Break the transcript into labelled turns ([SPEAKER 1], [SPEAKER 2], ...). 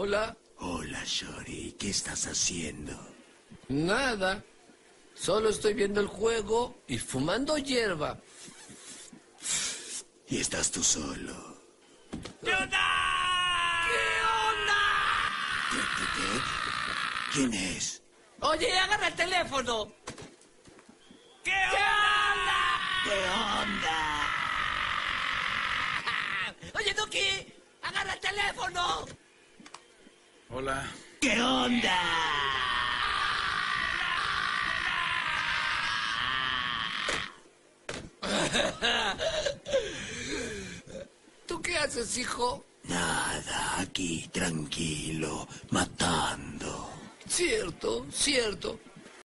[SPEAKER 1] Hola.
[SPEAKER 2] Hola, Shori. ¿Qué estás haciendo?
[SPEAKER 1] Nada. Solo estoy viendo el juego y fumando hierba.
[SPEAKER 2] Y estás tú solo.
[SPEAKER 3] ¿Qué onda?
[SPEAKER 1] ¿Qué onda?
[SPEAKER 2] ¿Qué? ¿Quién es?
[SPEAKER 1] Oye, agarra el teléfono.
[SPEAKER 3] ¿Qué onda?
[SPEAKER 2] ¿Qué onda?
[SPEAKER 1] Oye, Duki, agarra el teléfono.
[SPEAKER 4] Hola.
[SPEAKER 2] ¿Qué onda?
[SPEAKER 1] ¿Tú qué haces, hijo?
[SPEAKER 2] Nada, aquí, tranquilo, matando.
[SPEAKER 1] Cierto, cierto.